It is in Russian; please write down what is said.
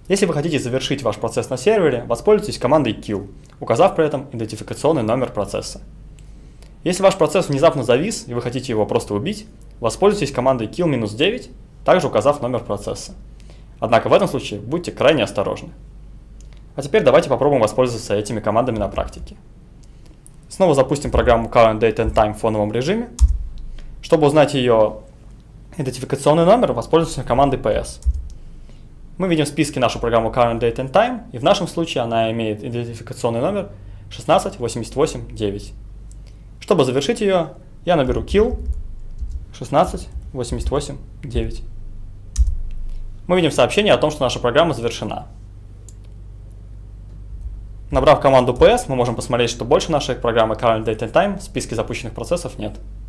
Если вы хотите завершить ваш процесс на сервере, воспользуйтесь командой kill, указав при этом идентификационный номер процесса. Если ваш процесс внезапно завис и вы хотите его просто убить, воспользуйтесь командой kill-9, также указав номер процесса. Однако в этом случае будьте крайне осторожны. А теперь давайте попробуем воспользоваться этими командами на практике. Снова запустим программу current date and time в фоновом режиме. Чтобы узнать ее идентификационный номер, воспользуемся командой ps. Мы видим в списке нашу программу current date and time, и в нашем случае она имеет идентификационный номер 16889. Чтобы завершить ее, я наберу kill 16889. Мы видим сообщение о том, что наша программа завершена. Набрав команду ps, мы можем посмотреть, что больше нашей программы current date and time в списке запущенных процессов нет.